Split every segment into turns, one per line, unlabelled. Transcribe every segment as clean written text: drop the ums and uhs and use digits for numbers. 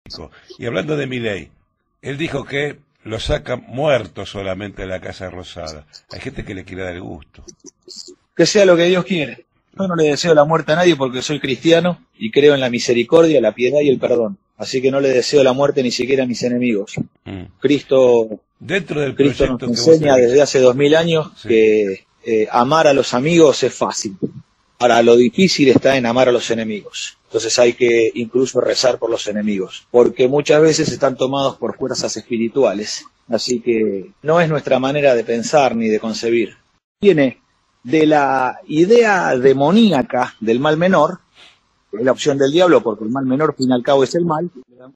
Y hablando de Milei, él dijo que lo saca muerto solamente de la Casa Rosada. Hay gente que le quiere dar el gusto.
Que sea lo que Dios quiere. Yo no le deseo la muerte a nadie porque soy cristiano y creo en la misericordia, la piedad y el perdón. Así que no le deseo la muerte ni siquiera a mis enemigos. Cristo nos enseña desde hace 2000 años que amar a los amigos es fácil. Ahora, lo difícil está en amar a los enemigos. Entonces hay que incluso rezar por los enemigos, porque muchas veces están tomados por fuerzas espirituales. Así que no es nuestra manera de pensar ni de concebir. Viene de la idea demoníaca del mal menor, que es la opción del diablo, porque el mal menor, fin y al cabo, es el mal.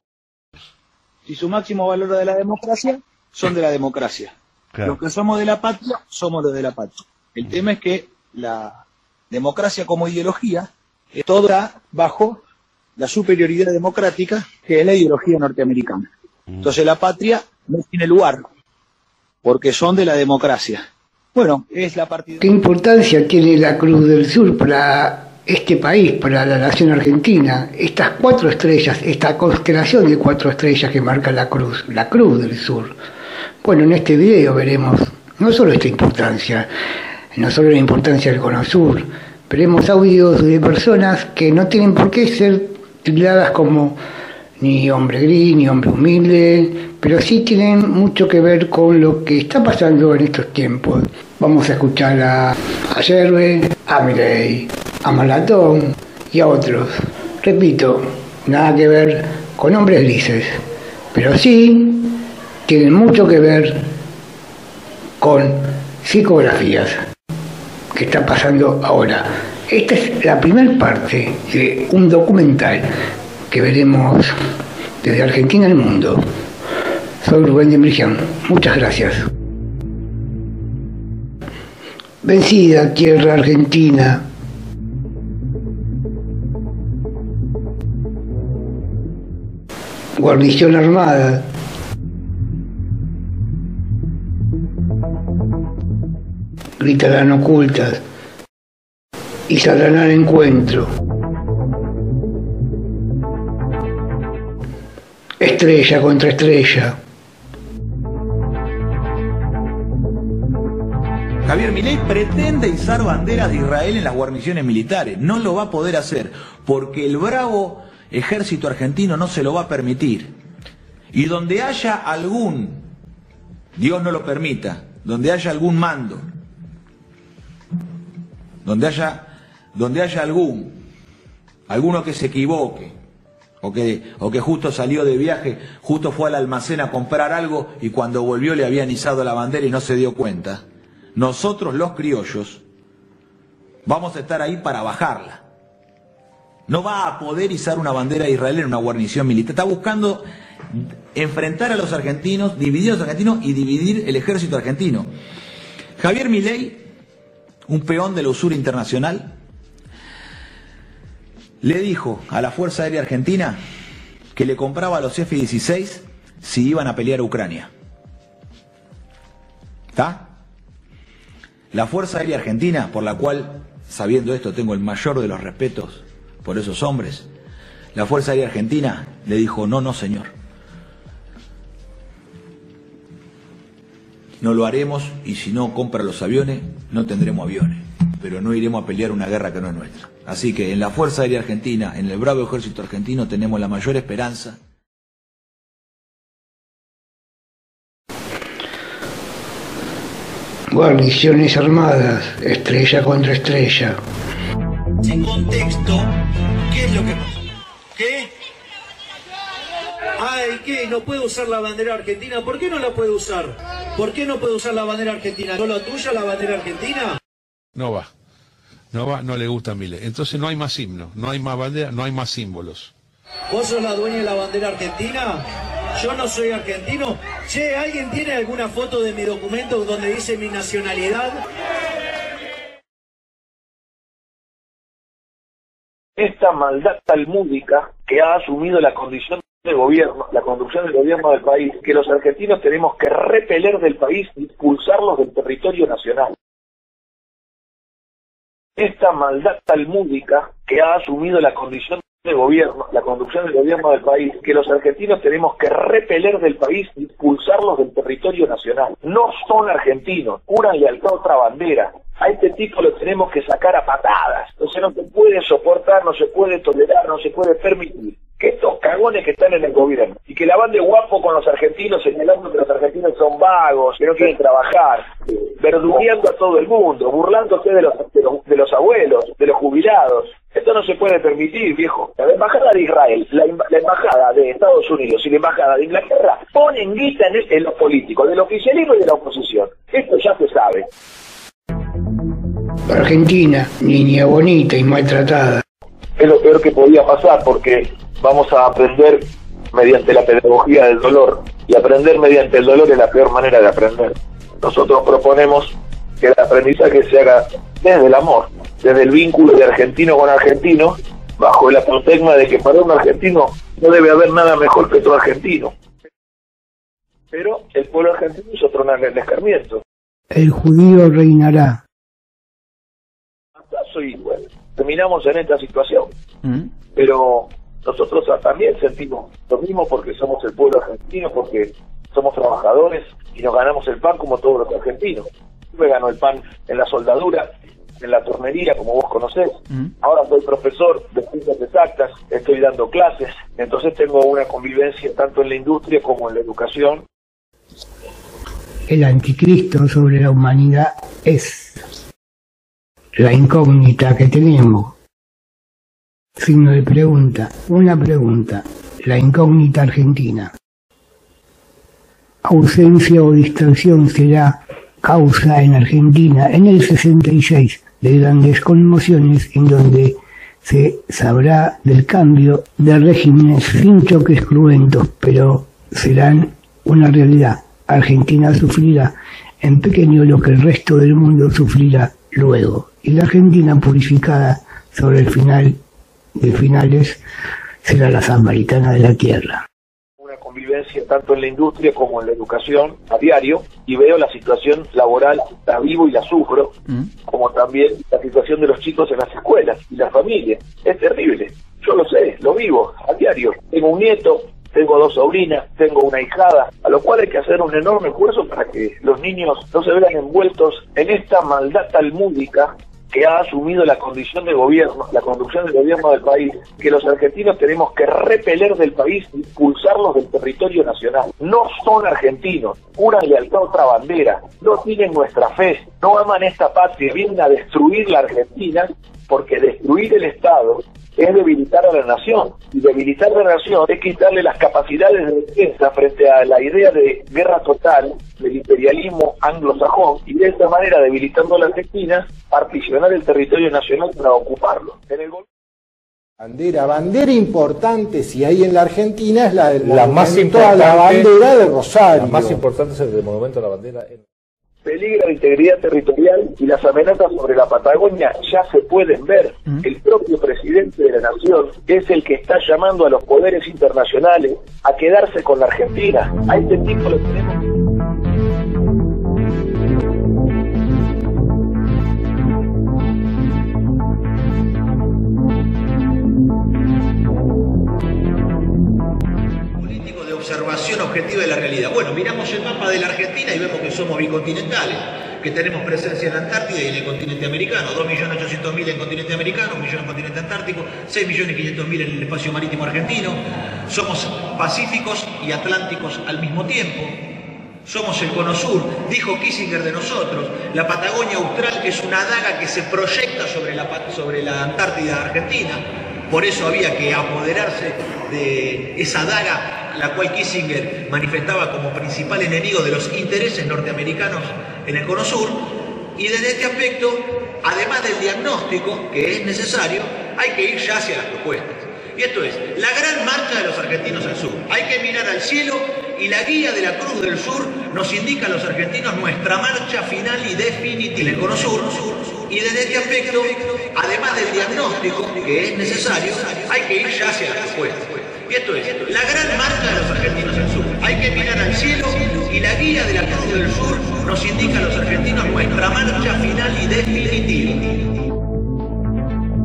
Si su máximo valor de la democracia, son de la democracia. Claro. Los que somos de la patria, somos los de la patria. El tema es que la democracia como ideología es toda bajo la superioridad democrática, que es la ideología norteamericana. Entonces la patria no tiene lugar, porque son de la democracia. Bueno, es la partida.
¿Qué importancia tiene la Cruz del Sur para este país, para la nación argentina? Estas 4 estrellas, esta constelación de 4 estrellas que marca la Cruz del Sur. Bueno, en este video veremos no solo esta importancia, no solo la importancia del Cono Sur, veremos audios de personas que no tienen por qué ser tildadas como ni hombre gris, ni hombre humilde, pero sí tienen mucho que ver con lo que está pasando en estos tiempos. Vamos a escuchar a Yerbe, a Milei, a Malatón y a otros. Repito, nada que ver con hombres grises, pero sí tienen mucho que ver con psicografías que está pasando ahora. Esta es la primera parte de un documental que veremos desde Argentina al mundo. Soy Rubén de Embrigián. Muchas gracias. Vencida tierra argentina. Guarnición armada. Gritarán ocultas y saldrán al encuentro. Estrella contra estrella.
Javier Milei pretende izar banderas de Israel en las guarniciones militares. No lo va a poder hacer porque el bravo ejército argentino no se lo va a permitir. Y donde haya algún, Dios no lo permita, donde haya algún mando, donde haya alguno que se equivoque, o que justo salió de viaje, justo fue al almacén a comprar algo y cuando volvió le habían izado la bandera y no se dio cuenta, nosotros los criollos vamos a estar ahí para bajarla. No va a poder izar una bandera de Israel en una guarnición militar. Está buscando enfrentar a los argentinos, dividir a los argentinos y dividir el ejército argentino. Javier Milei, un peón de la usura internacional, le dijo a la Fuerza Aérea Argentina que le compraba los F-16 si iban a pelear a Ucrania. ¿Está? La Fuerza Aérea Argentina, por la cual, sabiendo esto, tengo el mayor de los respetos por esos hombres, la Fuerza Aérea Argentina le dijo, no señor, no lo haremos y si no compra los aviones, no tendremos aviones, pero no iremos a pelear una guerra que no es nuestra. Así que en la Fuerza Aérea Argentina, en el bravo ejército argentino, tenemos la mayor esperanza.
Guarniciones armadas, estrella contra estrella.
En contexto, ¿qué es lo que pasa? ¿Qué? Ay, ¿qué? ¿No puede usar la bandera argentina? ¿Por qué no la puede usar? ¿Por qué no puede usar la bandera argentina? ¿Solo tuya la bandera argentina?
No va, no le gusta a Milei. Entonces no hay más himno, no hay más bandera, no hay más símbolos.
¿Vos sos la dueña de la bandera argentina? Yo no soy argentino. Che, ¿alguien tiene alguna foto de mi documento donde dice mi nacionalidad?
Esta maldad talmúdica que ha asumido la condición de gobierno, la conducción del gobierno del país, que los argentinos tenemos que repeler del país y expulsarlos del territorio nacional. Esta maldad talmúdica que ha asumido la condición de gobierno, la conducción del gobierno del país, que los argentinos tenemos que repeler del país y expulsarlos del territorio nacional. No son argentinos, juran lealtad a otra bandera. A este tipo lo tenemos que sacar a patadas. Entonces no se puede soportar, no se puede tolerar, no se puede permitir que estos cagones que están en el gobierno y que la van de guapo con los argentinos, señalando que los argentinos son vagos, que no quieren trabajar, verdugueando a todo el mundo, burlándose de los abuelos, de los jubilados. Esto no se puede permitir, viejo. La embajada de Israel, la embajada de Estados Unidos y la embajada de Inglaterra ponen guita en los políticos, del oficialismo y de la oposición. Esto ya se sabe.
Argentina, niña bonita y maltratada.
Es lo peor que podía pasar, porque vamos a aprender mediante la pedagogía del dolor, y aprender mediante el dolor es la peor manera de aprender. Nosotros proponemos que el aprendizaje se haga desde el amor, desde el vínculo de argentino con argentino, bajo el apotegma de que para un argentino no debe haber nada mejor que otro argentino. Pero el pueblo argentino es otro escarmiento.
El judío reinará.
Y bueno, terminamos en esta situación. Pero nosotros también sentimos lo mismo, porque somos el pueblo argentino, porque somos trabajadores y nos ganamos el pan como todos los argentinos. Yo me gano el pan en la soldadura, en la tornería, como vos conocés. Ahora soy profesor de ciencias exactas, estoy dando clases, entonces tengo una convivencia tanto en la industria como en la educación.
El anticristo sobre la humanidad es la incógnita que tenemos. Signo de pregunta. Una pregunta. La incógnita argentina. Ausencia o distensión será causa en Argentina en el 66 de grandes conmociones, en donde se sabrá del cambio de regímenes sin choques cruentos, pero serán una realidad. Argentina sufrirá en pequeño lo que el resto del mundo sufrirá luego, y la Argentina purificada sobre el final de finales será la samaritana de la tierra.
Una convivencia tanto en la industria como en la educación a diario, y veo la situación laboral, la vivo y la sufro, como también la situación de los chicos en las escuelas y las familias. Es terrible, yo lo sé, lo vivo a diario. Tengo un nieto, tengo 2 sobrinas, tengo una hijada, a lo cual hay que hacer un enorme esfuerzo para que los niños no se vean envueltos en esta maldad talmúdica que ha asumido la condición de gobierno, la conducción del gobierno del país, que los argentinos tenemos que repeler del país y expulsarlos del territorio nacional. No son argentinos, juran lealtad a otra bandera, no tienen nuestra fe, no aman esta patria, vienen a destruir la Argentina, porque destruir el Estado es debilitar a la nación, y debilitar a la nación es quitarle las capacidades de defensa frente a la idea de guerra total del imperialismo anglosajón, y de esta manera, debilitando a la Argentina, particionar el territorio nacional para ocuparlo. En el
bandera importante, si hay en la Argentina, es la
más importante,
la bandera de Rosario.
La más importante es el monumento a la bandera.
Peligra la integridad territorial, y las amenazas sobre la Patagonia ya se pueden ver. El propio presidente de la nación es el que está llamando a los poderes internacionales a quedarse con la Argentina. A este tipo lo tenemos.
Observación objetiva de la realidad. Bueno, miramos el mapa de la Argentina y vemos que somos bicontinentales, que tenemos presencia en la Antártida y en el continente americano, 2.800.000 en el continente americano, 1 millón en el continente antártico, 6.500.000 en el espacio marítimo argentino. Somos pacíficos y atlánticos al mismo tiempo. Somos el cono sur. Dijo Kissinger de nosotros, la Patagonia Austral es una daga que se proyecta sobre la Antártida argentina. Por eso había que apoderarse de esa daga, la cual Kissinger manifestaba como principal enemigo de los intereses norteamericanos en el cono sur. Y desde este aspecto, además del diagnóstico, que es necesario, hay que ir ya hacia las propuestas. Y esto es, la gran marcha de los argentinos al sur. Hay que mirar al cielo, y la guía de la Cruz del Sur nos indica a los argentinos nuestra marcha final y definitiva en el cono sur. Y desde este aspecto, además del diagnóstico, que es necesario, hay que ir ya hacia las propuestas. Y esto es, la gran marcha de los argentinos al sur. Hay que mirar al cielo, y la guía de la Cruz del Sur nos indica a los argentinos nuestra marcha final y definitiva.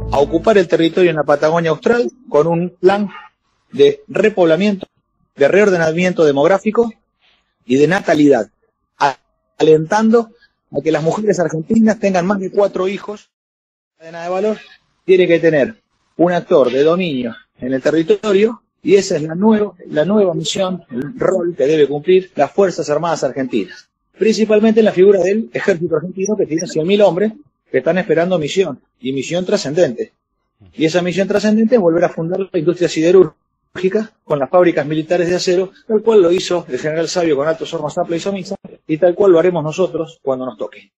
a ocupar el territorio en la Patagonia Austral con un plan de repoblamiento, de reordenamiento demográfico y de natalidad, alentando a que las mujeres argentinas tengan más de 4 hijos. La cadena de valor tiene que tener un actor de dominio en el territorio, y esa es la nueva misión, el rol que debe cumplir las Fuerzas Armadas Argentinas, principalmente en la figura del ejército argentino, que tiene 100.000 hombres que están esperando misión, y misión trascendente. Y esa misión trascendente es volver a fundar la industria siderúrgica con las fábricas militares de acero, tal cual lo hizo el general Sabio con Altos Hornos Zapla y Somisa, y tal cual lo haremos nosotros cuando nos toque.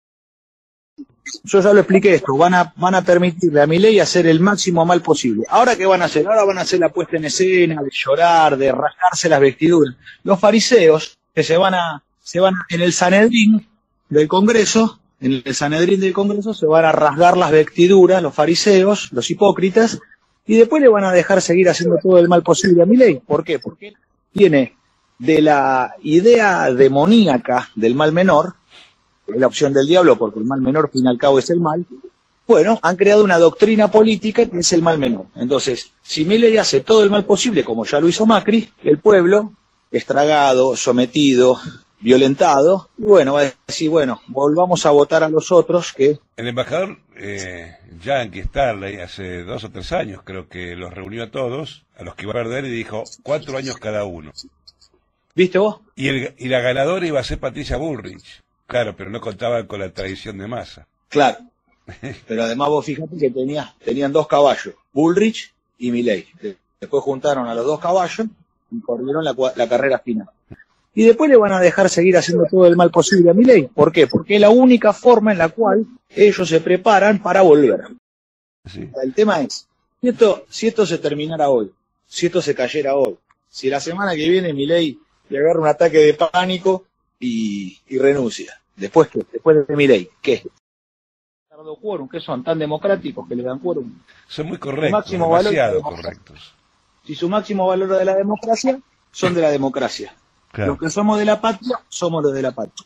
Yo ya lo expliqué esto, van a permitirle a Milei hacer el máximo mal posible. ¿Ahora qué van a hacer? Ahora van a hacer la puesta en escena, de llorar, de rasgarse las vestiduras. Los fariseos que se van en el Sanedrín del Congreso, se van a rasgar las vestiduras, los fariseos, los hipócritas, y después le van a dejar seguir haciendo todo el mal posible a Milei. ¿Por qué? Porque tiene de la idea demoníaca del mal menor, la opción del diablo, porque el mal menor, fin y al cabo, es el mal. Bueno, han creado una doctrina política que es el mal menor. Entonces, si Milei hace todo el mal posible, como ya lo hizo Macri, el pueblo, estragado, sometido, violentado, y bueno, va a decir, bueno, volvamos a votar a los otros que...
El embajador Yankee Starley, hace 2 o 3 años, creo que los reunió a todos, a los que iba a perder, y dijo 4 años cada uno.
¿Viste vos?
Y la ganadora iba a ser Patricia Bullrich. Claro, pero no contaban con la tradición de Massa.
Claro. Pero además vos fíjate que tenían 2 caballos, Bullrich y Milei. Después juntaron a los 2 caballos y corrieron la carrera final. Y después le van a dejar seguir haciendo todo el mal posible a Milei. ¿Por qué? Porque es la única forma en la cual ellos se preparan para volver. Sí. El tema es, si esto se terminara hoy, si esto se cayera hoy, si la semana que viene Milei le agarra un ataque de pánico y renuncia. Después de Milei, ¿qué? Quórum, que son tan democráticos que le dan quórum.
Son muy correctos, demasiado correctos.
Si su máximo valor de la democracia, son de la democracia. Claro. Los que somos de la patria, somos los de la patria.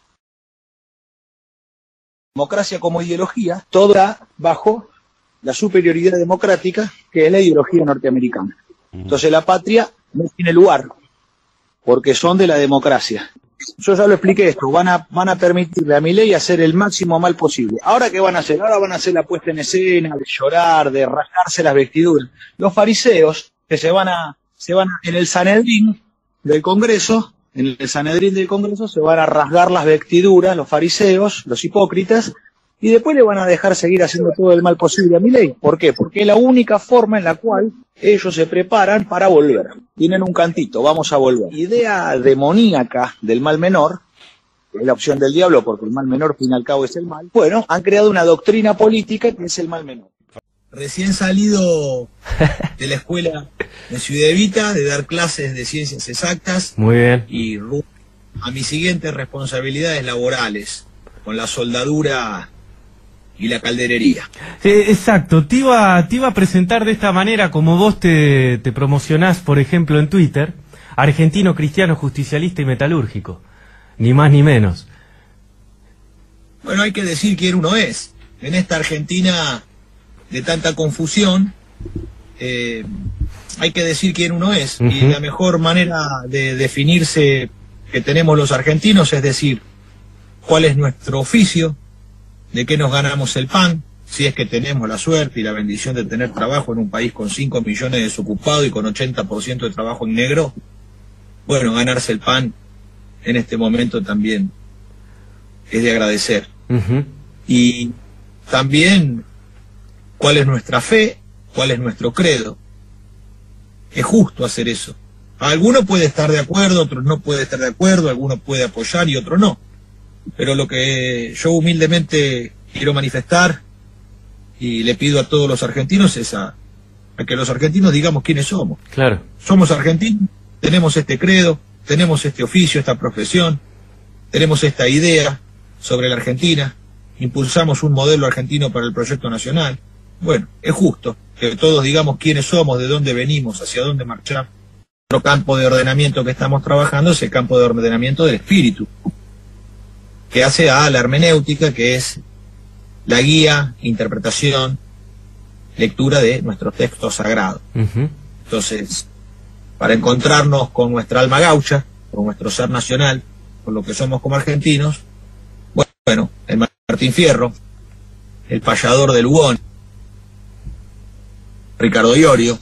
Democracia como ideología, toda bajo la superioridad democrática, que es la ideología norteamericana. Entonces la patria no tiene lugar, porque son de la democracia. Yo ya lo expliqué esto, van a permitirle a Milei hacer el máximo mal posible. ¿Ahora qué van a hacer? Ahora van a hacer la puesta en escena, de llorar, de rasgarse las vestiduras. Los fariseos que se van en el Sanedrín del Congreso, se van a rasgar las vestiduras, los fariseos, los hipócritas, y después le van a dejar seguir haciendo todo el mal posible a Milei. ¿Por qué? Porque es la única forma en la cual ellos se preparan para volver. Tienen un cantito, vamos a volver. Idea demoníaca del mal menor, que es la opción del diablo, porque el mal menor, fin y al cabo, es el mal. Bueno, han creado una doctrina política que es el mal menor. Recién salido de la escuela de Ciudad Evita, de dar clases de ciencias exactas.
Muy bien.
Y a mis siguientes responsabilidades laborales, con la soldadura y la calderería.
Exacto, te iba a presentar de esta manera, como vos te promocionás, por ejemplo, en Twitter, argentino, cristiano, justicialista y metalúrgico, ni más ni menos.
Bueno, hay que decir quién uno es. En esta Argentina de tanta confusión, hay que decir quién uno es. Y la mejor manera de definirse que tenemos los argentinos es decir cuál es nuestro oficio, de qué nos ganamos el pan, si es que tenemos la suerte y la bendición de tener trabajo en un país con 5 millones de desocupados y con 80% de trabajo en negro. Bueno, ganarse el pan en este momento también es de agradecer. Y también cuál es nuestra fe, cuál es nuestro credo. Es justo hacer eso. Alguno puede estar de acuerdo, otros no puede estar de acuerdo, alguno puede apoyar y otro no. Pero lo que yo humildemente quiero manifestar y le pido a todos los argentinos es a que los argentinos digamos quiénes somos.
Claro.
Somos argentinos, tenemos este credo, tenemos este oficio, esta profesión, tenemos esta idea sobre la Argentina, impulsamos un modelo argentino para el proyecto nacional. Bueno, es justo que todos digamos quiénes somos, de dónde venimos, hacia dónde marchar. Otro campo de ordenamiento que estamos trabajando es el campo de ordenamiento del espíritu, que hace a la hermenéutica, que es la guía, interpretación,
lectura de nuestro texto sagrado. Entonces, para encontrarnos con nuestra alma gaucha, con nuestro ser nacional, con lo que somos como argentinos, bueno, el Martín Fierro, el payador de Lugón, Ricardo Iorio,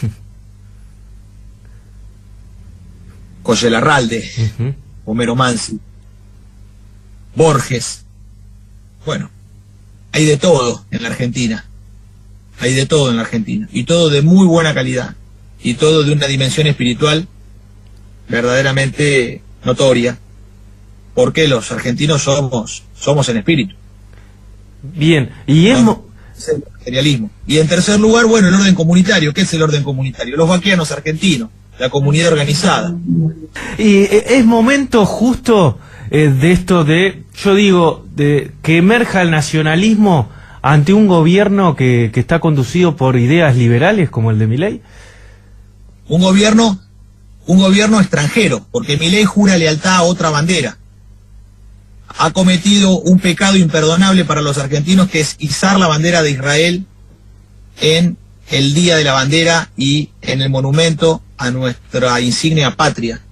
José Larralde, Homero Mansi, Borges. Bueno, hay de todo en la Argentina. Hay de todo en la Argentina. Y todo de muy buena calidad. Y todo de una dimensión espiritual verdaderamente notoria. Porque los argentinos somos en espíritu.
Bien, y es
el materialismo. Y en tercer lugar, bueno, el orden comunitario. ¿Qué es el orden comunitario? Los vaqueanos argentinos, la comunidad organizada.
Y es momento justo de esto de, yo digo, de que emerja el nacionalismo ante un gobierno que está conducido por ideas liberales como el de Milei.
Un gobierno extranjero, porque Milei jura lealtad a otra bandera. Ha cometido un pecado imperdonable para los argentinos, que es izar la bandera de Israel en el Día de la Bandera y en el monumento a nuestra insignia patria.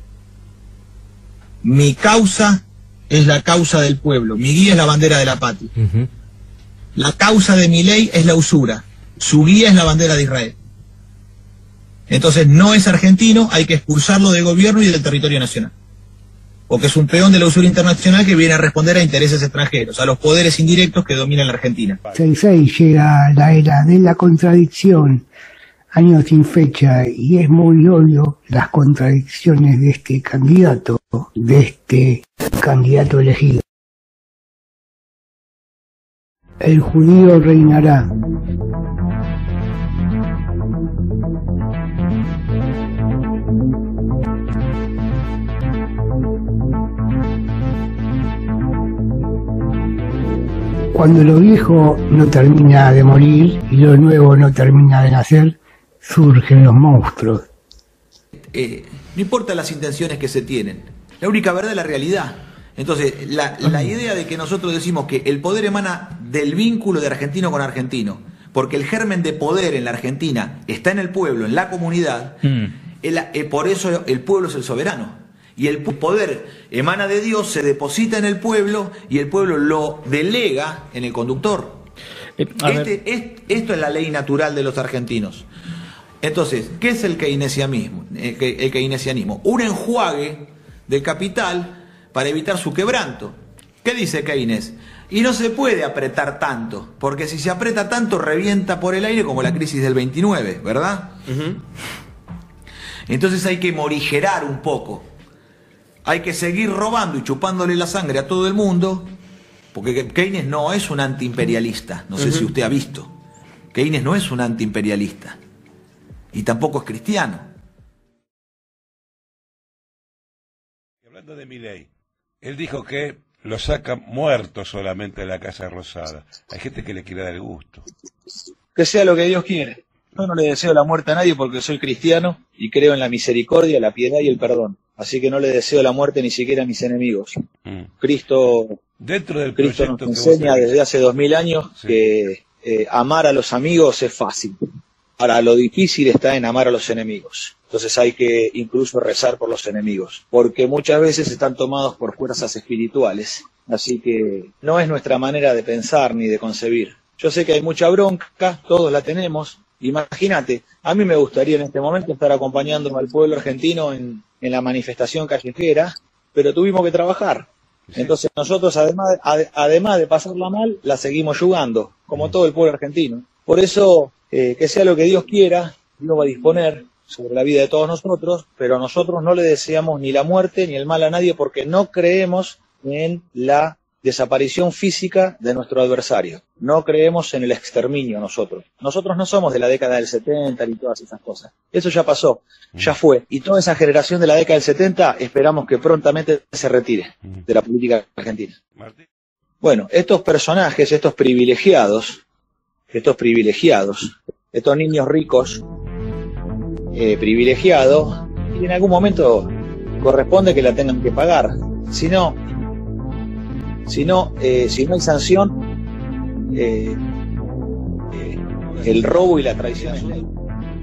Mi causa es la causa del pueblo, mi guía es la bandera de la patria. La causa de Milei es la usura, su guía es la bandera de Israel. Entonces no es argentino, hay que expulsarlo del gobierno y del territorio nacional. Porque es un peón de la usura internacional que viene a responder a intereses extranjeros, a los poderes indirectos que dominan la Argentina.
66 llega la era de la contradicción, años sin fecha, y es muy obvio las contradicciones de este candidato elegido. El judío reinará. Cuando lo viejo no termina de morir y lo nuevo no termina de nacer, surgen los monstruos.
No importa las intenciones que se tienen, la única verdad es la realidad. Entonces, la idea de que nosotros decimos que el poder emana del vínculo de argentino con argentino, porque el germen de poder en la Argentina está en el pueblo, en la comunidad, por eso el pueblo es el soberano. Y el poder emana de Dios, se deposita en el pueblo y el pueblo lo delega en el conductor. Esto es la ley natural de los argentinos. Entonces, ¿qué es el keynesianismo? Un enjuague del capital para evitar su quebranto. ¿Qué dice Keynes? Y no se puede apretar tanto, porque si se aprieta tanto revienta por el aire como la crisis del 29, ¿verdad? Entonces hay que morigerar un poco. Hay que seguir robando y chupándole la sangre a todo el mundo, porque Keynes no es un antiimperialista, no sé si usted ha visto. Keynes no es un antiimperialista, y tampoco es cristiano.
Hablando de Milei, él dijo que lo saca muerto solamente de la Casa Rosada. Hay gente que le quiere dar el gusto.
Que sea lo que Dios quiere. Yo no le deseo la muerte a nadie porque soy cristiano y creo en la misericordia, la piedad y el perdón. Así que no le deseo la muerte ni siquiera a mis enemigos. Cristo nos enseña desde hace 2000 años que amar a los amigos es fácil. Ahora, lo difícil está en amar a los enemigos. Entonces hay que incluso rezar por los enemigos, porque muchas veces están tomados por fuerzas espirituales. Así que no es nuestra manera de pensar ni de concebir. Yo sé que hay mucha bronca, todos la tenemos. Imagínate, a mí me gustaría en este momento estar acompañando al pueblo argentino en la manifestación callejera, pero tuvimos que trabajar. Entonces nosotros, además de pasarla mal, la seguimos yugando, como todo el pueblo argentino. Por eso, que sea lo que Dios quiera, Dios va a disponer sobre la vida de todos nosotros, pero nosotros no le deseamos ni la muerte ni el mal a nadie, porque no creemos en la desaparición física de nuestro adversario. No creemos en el exterminio nosotros. Nosotros no somos de la década del 70 ni todas esas cosas. Eso ya pasó, ya fue. Y toda esa generación de la década del 70 esperamos que prontamente se retire de la política argentina. Bueno, estos personajes, estos privilegiados, estos niños ricos privilegiados, y en algún momento corresponde que la tengan que pagar. Si no hay sanción, el robo y la traición es ley.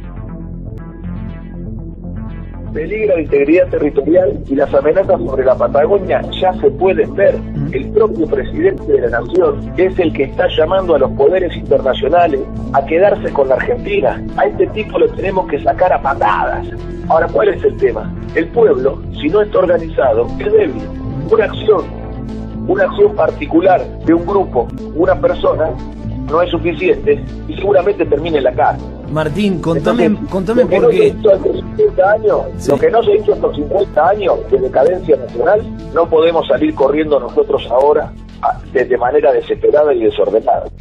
Peligra la integridad territorial y las amenazas sobre la Patagonia ya se pueden ver. El propio presidente de la Nación es el que está llamando a los poderes internacionales a quedarse con la Argentina. A este tipo lo tenemos que sacar a patadas. Ahora, ¿cuál es el tema? El pueblo, si no está organizado, es débil. Una acción particular de un grupo, una persona, no es suficiente y seguramente termina en la cárcel.
Martín, contame
por qué. Lo que no se hizo estos 50 años de decadencia nacional, no podemos salir corriendo nosotros ahora de manera desesperada y desordenada.